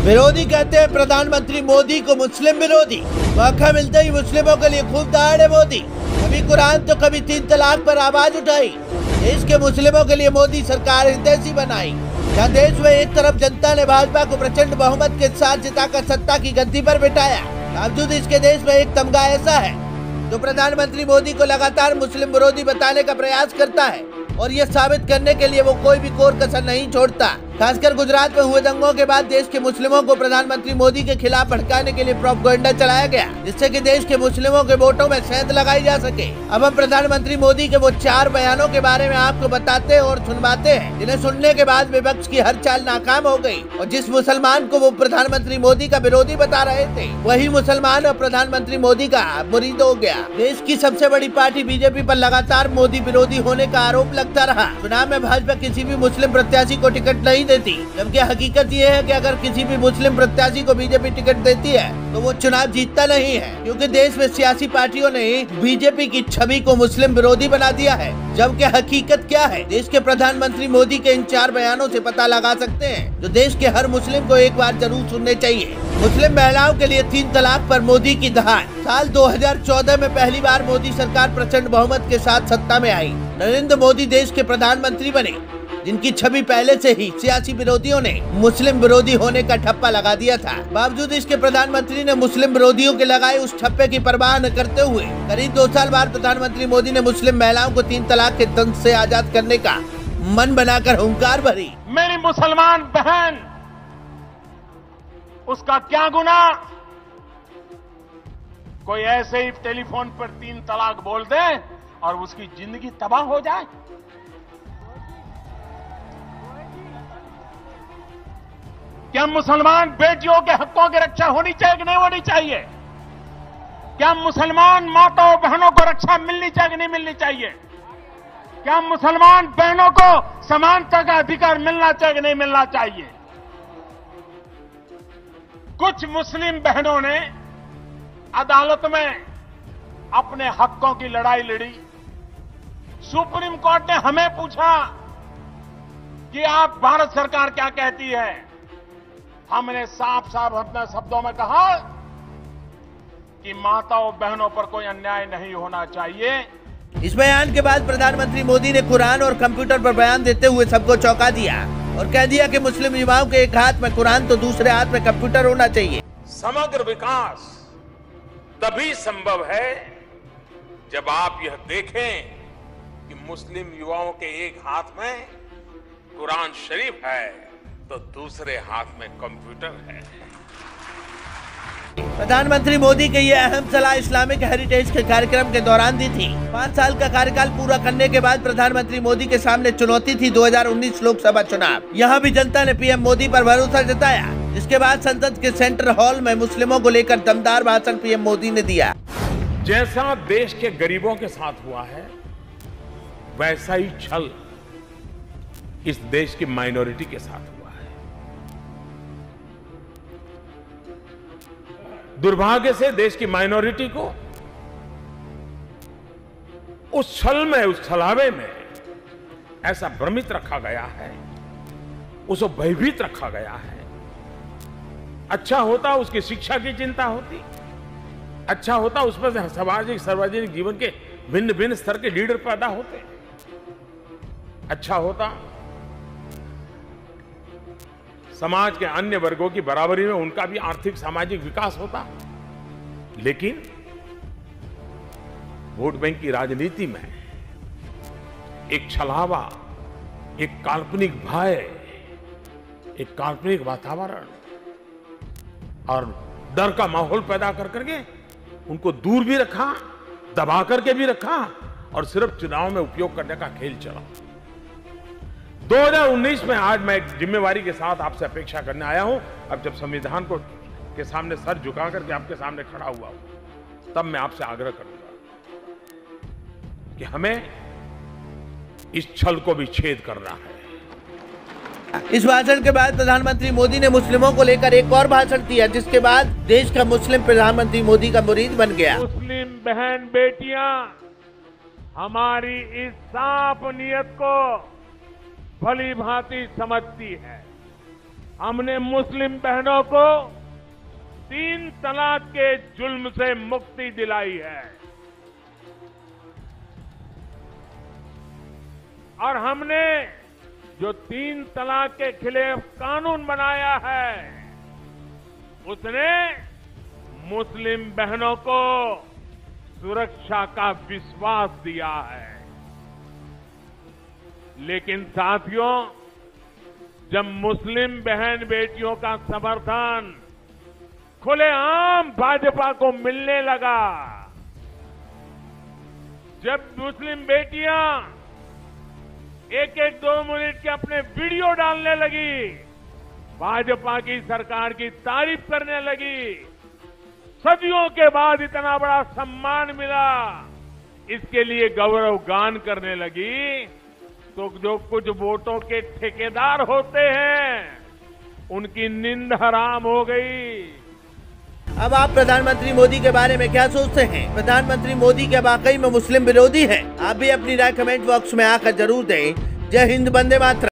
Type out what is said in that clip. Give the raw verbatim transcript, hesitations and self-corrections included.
विरोधी कहते हैं प्रधानमंत्री मोदी को मुस्लिम विरोधी। मौका मिलते ही मुस्लिमों के लिए खूब दहाड़े मोदी। कभी कुरान तो कभी तीन तलाक पर आवाज उठाई। देश के मुस्लिमों के लिए मोदी सरकार हितैषी बनाई। जहाँ देश में एक तरफ जनता ने भाजपा को प्रचंड बहुमत के साथ जिताकर सत्ता की गद्दी पर बिठाया, बावजूद इसके देश में एक तमगा ऐसा है जो प्रधानमंत्री मोदी को लगातार मुस्लिम विरोधी बताने का प्रयास करता है और ये साबित करने के लिए वो कोई भी कोर कसर नहीं छोड़ता। खासकर गुजरात में हुए दंगों के बाद देश के मुस्लिमों को प्रधानमंत्री मोदी के खिलाफ भड़काने के लिए प्रोपेगेंडा चलाया गया, जिससे कि देश के मुस्लिमों के वोटों में सेंध लगाई जा सके। अब हम प्रधानमंत्री मोदी के वो चार बयानों के बारे में आपको बताते और सुनवाते हैं, जिन्हें सुनने के बाद विपक्ष की हर चाल नाकाम हो गई और जिस मुसलमान को वो प्रधानमंत्री मोदी का विरोधी बता रहे थे, वही मुसलमान अब प्रधानमंत्री मोदी का मुरीद हो गया। देश की सबसे बड़ी पार्टी बीजेपी पर लगातार मोदी विरोधी होने का आरोप लगता रहा। चुनाव में भाजपा किसी भी मुस्लिम प्रत्याशी को टिकट नहीं देती, जबकि हकीकत ये है कि अगर किसी भी मुस्लिम प्रत्याशी को बीजेपी टिकट देती है तो वो चुनाव जीतता नहीं है, क्योंकि देश में सियासी पार्टियों ने बीजेपी की छवि को मुस्लिम विरोधी बना दिया है। जबकि हकीकत क्या है, देश के प्रधानमंत्री मोदी के इन चार बयानों से पता लगा सकते हैं, जो देश के हर मुस्लिम को एक बार जरूर सुनने चाहिए। मुस्लिम महिलाओं के लिए तीन तलाक पर मोदी की दहाड़। साल दो हज़ार चौदह में पहली बार मोदी सरकार प्रचंड बहुमत के साथ सत्ता में आई। नरेंद्र मोदी देश के प्रधानमंत्री बने, जिनकी छवि पहले से ही सियासी विरोधियों ने मुस्लिम विरोधी होने का ठप्पा लगा दिया था। बावजूद इसके प्रधानमंत्री ने मुस्लिम विरोधियों के लगाए उस ठप्पे की परवाह न करते हुए करीब दो साल बाद प्रधानमंत्री मोदी ने मुस्लिम महिलाओं को तीन तलाक के दंश से आजाद करने का मन बनाकर हुंकार भरी। मेरी मुसलमान बहन, उसका क्या गुनाह? कोई ऐसे ही टेलीफोन पर तीन तलाक बोल दे और उसकी जिंदगी तबाह हो जाए? क्या मुसलमान बेटियों के हकों की रक्षा होनी चाहिए कि नहीं होनी चाहिए? क्या मुसलमान माताओं बहनों को रक्षा मिलनी चाहिए कि नहीं मिलनी चाहिए? क्या मुसलमान बहनों को समानता का अधिकार मिलना चाहिए कि नहीं मिलना चाहिए? कुछ मुस्लिम बहनों ने अदालत में अपने हकों की लड़ाई लड़ी। सुप्रीम कोर्ट ने हमें पूछा कि आप भारत सरकार क्या कहती है। हमने साफ साफ अपने शब्दों में कहा कि माताओं बहनों पर कोई अन्याय नहीं होना चाहिए। इस बयान के बाद प्रधानमंत्री मोदी ने कुरान और कंप्यूटर पर बयान देते हुए सबको चौंका दिया और कह दिया कि मुस्लिम युवाओं के एक हाथ में कुरान तो दूसरे हाथ में कंप्यूटर होना चाहिए। समग्र विकास तभी संभव है जब आप यह देखें कि मुस्लिम युवाओं के एक हाथ में कुरान शरीफ है तो दूसरे हाथ में कंप्यूटर है। प्रधानमंत्री मोदी की यह अहम सलाह इस्लामिक हेरिटेज के कार्यक्रम के दौरान दी थी। पाँच साल का कार्यकाल पूरा करने के बाद प्रधानमंत्री मोदी के सामने चुनौती थी दो हज़ार उन्नीस लोकसभा चुनाव। यहाँ भी जनता ने पीएम मोदी पर भरोसा जताया। इसके बाद संसद के सेंट्रल हॉल में मुस्लिमों को लेकर दमदार भाषण पीएम मोदी ने दिया। जैसा देश के गरीबों के साथ हुआ है, वैसा ही छल इस देश की माइनॉरिटी के साथ हुआ है। दुर्भाग्य से देश की माइनॉरिटी को उस छल में, उस छलावे में ऐसा भ्रमित रखा गया है, उसको भयभीत रखा गया है। अच्छा होता उसकी शिक्षा की चिंता होती, अच्छा होता उस पर सामाजिक सार्वजनिक जीवन के भिन्न भिन्न स्तर के लीडर पैदा होते, अच्छा होता समाज के अन्य वर्गों की बराबरी में उनका भी आर्थिक सामाजिक विकास होता। लेकिन वोट बैंक की राजनीति में एक छलावा, एक काल्पनिक भय, एक काल्पनिक वातावरण और डर का माहौल पैदा कर करके उनको दूर भी रखा, दबा करके भी रखा और सिर्फ चुनाव में उपयोग करने का खेल चला। दो हज़ार उन्नीस में आज मैं एक जिम्मेवारी के साथ आपसे अपेक्षा करने आया हूं। अब जब संविधान को के सामने सर झुका करके आपके सामने खड़ा हुआ हूं, तब मैं आपसे आग्रह करूंगा कि हमें इस छल को भी छेद करना है। इस भाषण के बाद प्रधानमंत्री मोदी ने मुस्लिमों को लेकर एक और भाषण दिया, जिसके बाद देश का मुस्लिम प्रधानमंत्री मोदी का मुरीद बन गया। मुस्लिम बहन बेटियां हमारी इस साफ नीयत को भली भांति समझती है। हमने मुस्लिम बहनों को तीन तलाक के जुल्म से मुक्ति दिलाई है और हमने जो तीन तलाक के खिलाफ कानून बनाया है उसने मुस्लिम बहनों को सुरक्षा का विश्वास दिया है। लेकिन साथियों, जब मुस्लिम बहन बेटियों का समर्थन खुलेआम भाजपा को मिलने लगा, जब मुस्लिम बेटियां एक एक दो मिनट के अपने वीडियो डालने लगी, भाजपा की सरकार की तारीफ करने लगी, सदियों के बाद इतना बड़ा सम्मान मिला, इसके लिए गौरव गान करने लगी, तो जो कुछ वोटों के ठेकेदार होते हैं उनकी नींद हराम हो गई। अब आप प्रधानमंत्री मोदी के बारे में क्या सोचते हैं? प्रधानमंत्री मोदी क्या वाकई में मुस्लिम विरोधी हैं? आप भी अपनी राय कमेंट बॉक्स में आकर जरूर दें। जय हिंद, वंदे मातरम।